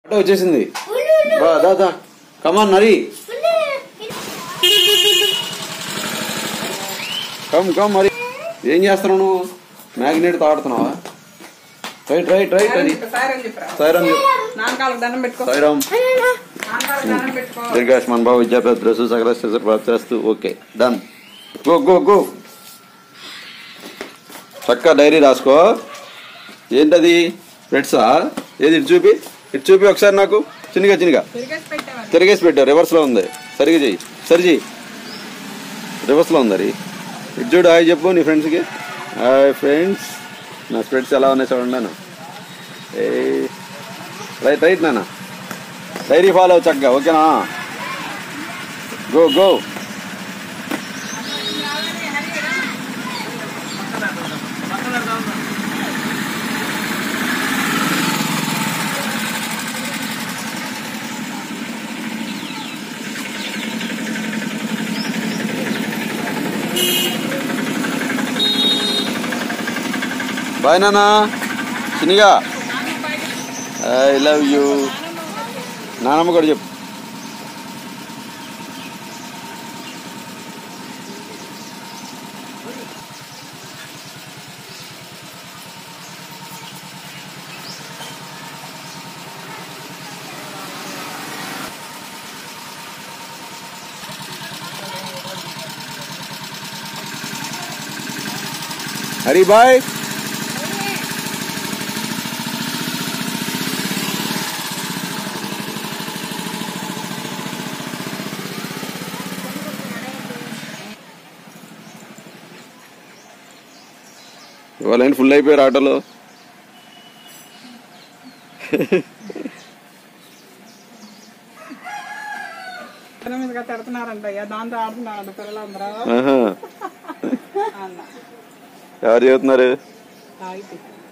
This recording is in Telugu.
ఆటో వచ్చేసింది. దా కమాన్ నరి, కమ్ మరి. ఏం చేస్తున్నావు నువ్వు? మ్యాగ్నెట్ తాడుతున్నావా? Right right right. అది సాయిరామ్ సాయిరామ్ దీర్ఘాయుష్మాన్ భవ విద్యాప్రదస్తు సకల ప్రాప్తిరస్తు. Okay done. Go go go. చక్కగా డైరీ రాసుకో. ఏంటది? ఫ్రెడ్సా? ఏది? ఇటు చూపి ఒకసారి నాకు. చిన్నగా తిరిగేసి పెట్టావు. రివర్స్లో ఉంది. సరిగా చెయ్యి. సరి చెయ్యి. రివర్స్లో ఉంది. అది ఇటు చూడు. హాయ్ చెప్పు నీ ఫ్రెండ్స్కి. Hi friends. నా ఫ్రెండ్స్ ఎలా ఉన్నాయి చూడండి. ఏ రైట్ రైట్ నాన్న. డైరీ ఫాలో చక్కగా. ఓకేనా? Go go. బాయ్ నాన్న. చిన్నగా ఐ లవ్ యూ. నానమ్మ కూడా చెప్పు. హరి బాయ్. ఇవాళ ఏంటి ఫుల్ అయిపోయారు ఆటోలో? ఎవరు చెబుతున్నారు?